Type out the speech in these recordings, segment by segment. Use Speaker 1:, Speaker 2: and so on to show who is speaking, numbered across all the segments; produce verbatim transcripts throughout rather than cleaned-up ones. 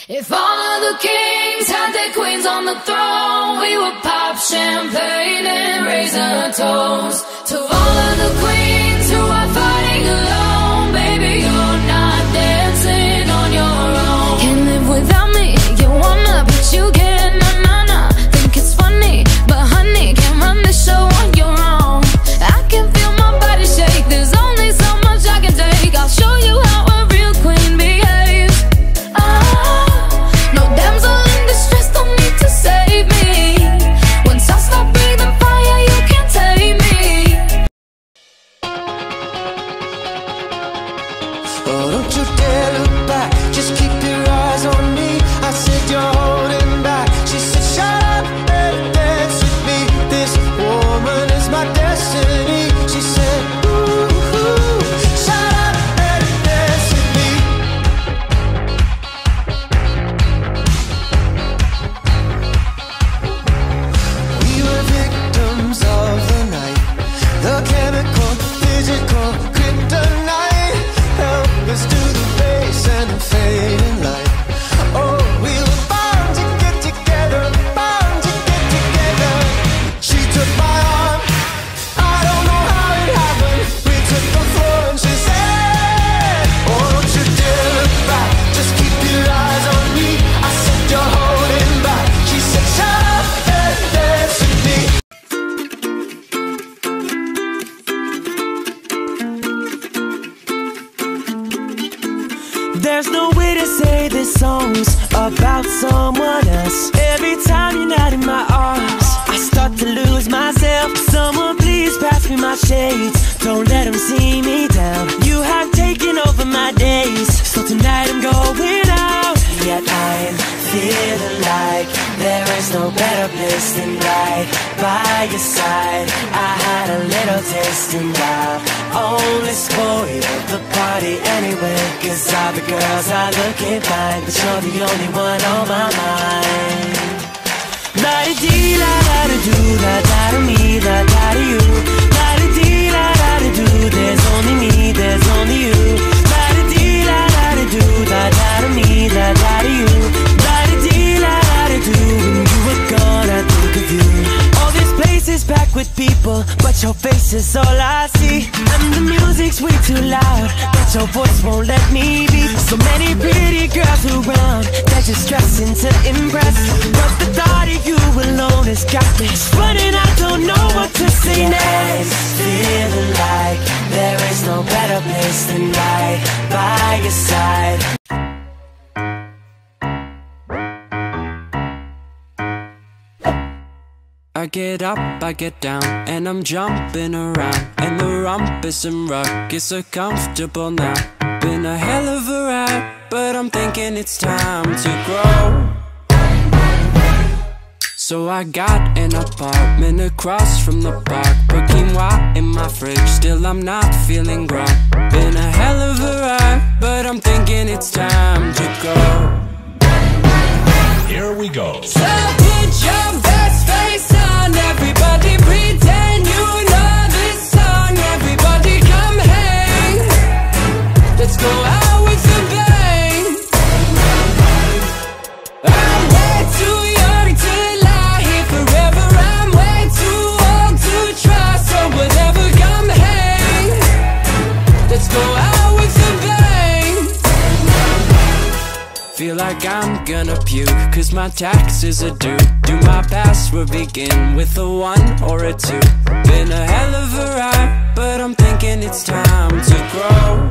Speaker 1: If all of the kings had their queens on the throne, we would pop champagne and raise a toast to all of the queens who are fighting alone. Baby, you're not dancing on your own. Can't live without me, you wanna, but you can't, nah, nah, nah. Think it's funny, but honey, can't run the show on your own. I can feel my body shake, there's only so much I can take. I'll show you how a real queen behaves. Ah, no damsel in distress, don't need to save me. Once I stop breathing fire, you can't take me.
Speaker 2: Oh, don't you dare look back, just keep your eyes on me. I said you're holding back, she said shut up and dance with me. This woman is my destiny. She said ooh, ooh, shut up and dance with me. We were victims of the night, the chemical, physical, kryptonite. Help us to the base and the fading light. Oh, we were bound to get together, bound to get together. She took my arm, I don't know how it happened. We took the floor and she said, oh, don't you dare look back, just keep your eyes on me. I said you're holding back, she said shut up and dance with me.
Speaker 3: There's no way to say this song's about someone else. Every time you're not in my arms, I start to lose myself. Someone please pass me my shades, don't let them see me down. You have taken over my days, so tonight I'm going out. Yet I'm feeling like there is no better place than right by your side. I had a little taste and I'll only spoil the party anyway, cause all the girls are looking fine, but you're the only one on my mind. La-di-dee, la-da-da-do, la-da-da-me, la-da-da-you. La-di-dee, la-da-da-do, there's only me, there's only you. La-di-dee, la-da-da-do, la-da-da-me, la-da-da-you. La-di-dee, la-da-da-do, when you were gone I think of you. All this place is packed with people, but your face is all I see. And the music's way too loud, but your voice won't let me be. So many pretty girls around, they're just stressing to impress, but the thought of you alone has got me spinning. I don't know what to say next. I'm feeling like there is no better place than right by your side. I get up, I get down, and I'm jumping around, and the rumpus and ruckus so comfortable now. Been a hell of a ride, but I'm thinking it's time to grow. So I got an apartment across from the park, put quinoa in my fridge, still I'm not feeling grown. Been a hell of a ride, but I'm thinking it's time to go.
Speaker 4: Here we go.
Speaker 1: So put your best face on, everybody pretend you know this song. Everybody come hang, let's go out with a bang. I'm way too young to lie here forever, I'm way too old to try. So whatever, come hang, let's go out with a bang.
Speaker 3: Feel like I'm gonna puke, cause my taxes are due. Do my password begin with a one or a two? Been a hell of a ride, but I'm thinking it's time to grow.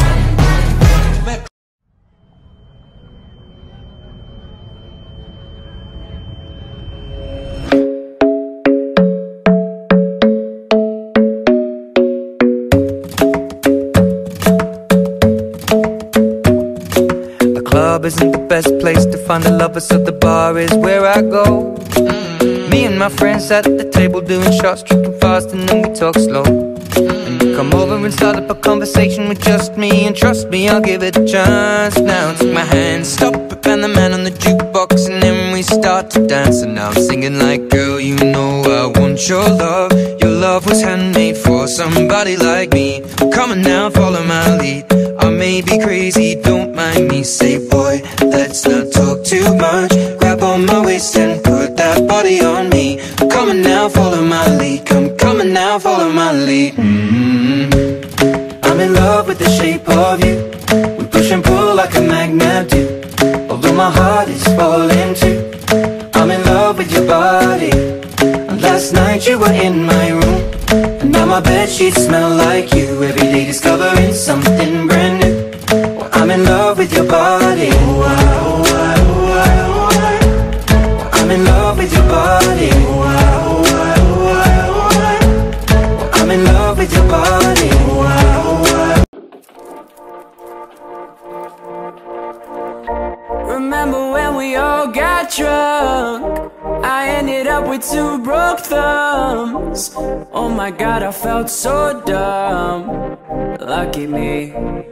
Speaker 5: Club isn't the best place to find a lover, so the bar is where I go. Me and my friends at the table doing shots, tripping fast, and then we talk slow. And you come over and start up a conversation with just me, and trust me, I'll give it a chance. Now take my hand, stop it, and the man on the jukebox, and then we we start to dance, and now I'm singing like, girl, you know I want your love. Your love was handmade for somebody like me. Come on now, follow my lead. I may be crazy, don't mind me. Say, boy, let's not talk too much. Grab on my waist and put that body on me. Come on now, follow my lead. Come, come on now, follow my lead. Mm-hmm. I'm in love with the shape of you. We push and pull like a magnet do. Although my heart is falling too, I'm in love with your body. Last night you were in my room, and now my bedsheets smell like you. Every day discovering something brand new. Well, I'm in love with your body. Oh, I, oh, I, oh, I, oh, I. Well, I'm in love with your body. Oh, I, oh, I, oh, I, oh, I. Well, I'm in love with your body. Oh, I, oh, I.
Speaker 3: Remember when we all got drunk? I ended up with two broke thumbs. Oh my god, I felt so dumb. Lucky me.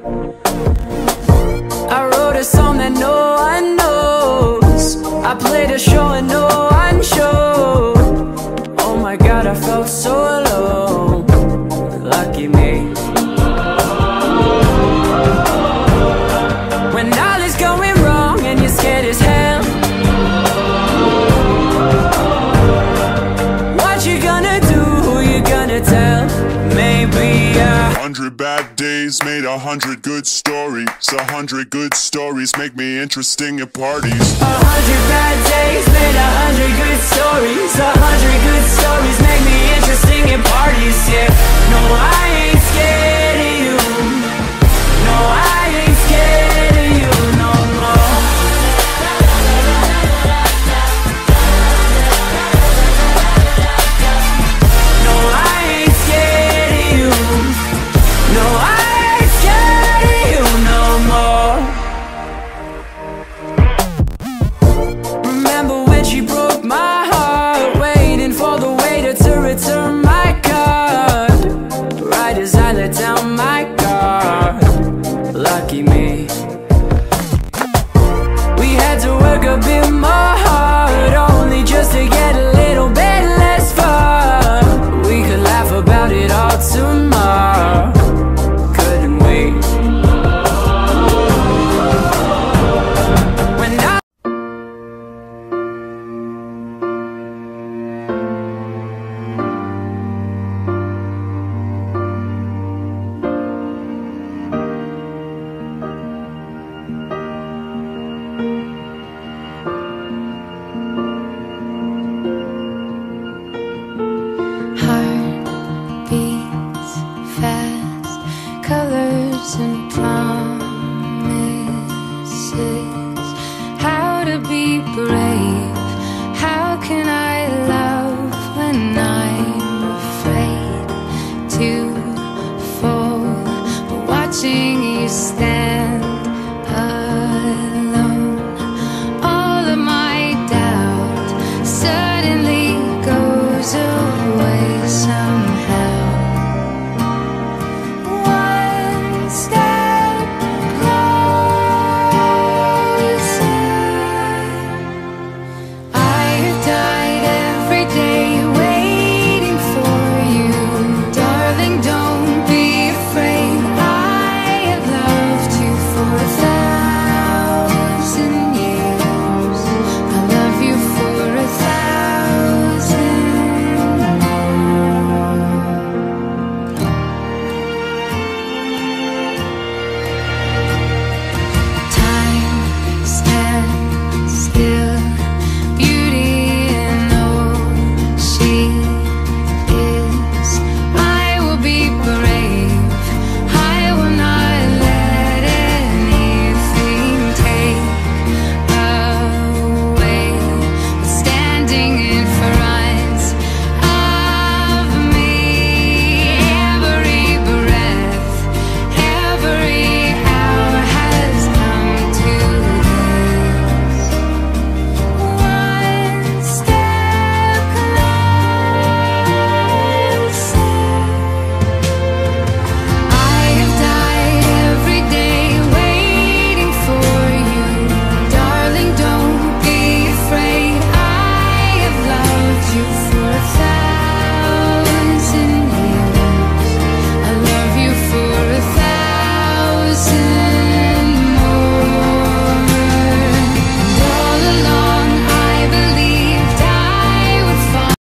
Speaker 3: I wrote a song that no one knows. I played a show and no one showed. Oh my god, I felt so alone. Lucky me. When all is going wrong and you're scared as hell, what you gonna do, who you gonna tell? Maybe a
Speaker 6: hundred bad days made a hundred good stories. A hundred good stories make me interesting at parties.
Speaker 3: A hundred bad days made a hundred good stories. A hundred good stories make me interesting at parties, yeah. No, I ain't scared of you. No, I ain't scared of you no more. No, I ain't scared of you. No, I ain't scared of you no more. Remember when she broke my heart, waiting for the waiter to return my card, right as I let down my guard. Lucky me. We had to work a bit more hard, only just to get a little bit less fun. We could laugh about it all tomorrow, couldn't we? When I
Speaker 1: Heart beats fast, colors and promises. How to be brave? How can I love when I'm afraid to fall? But watching you stand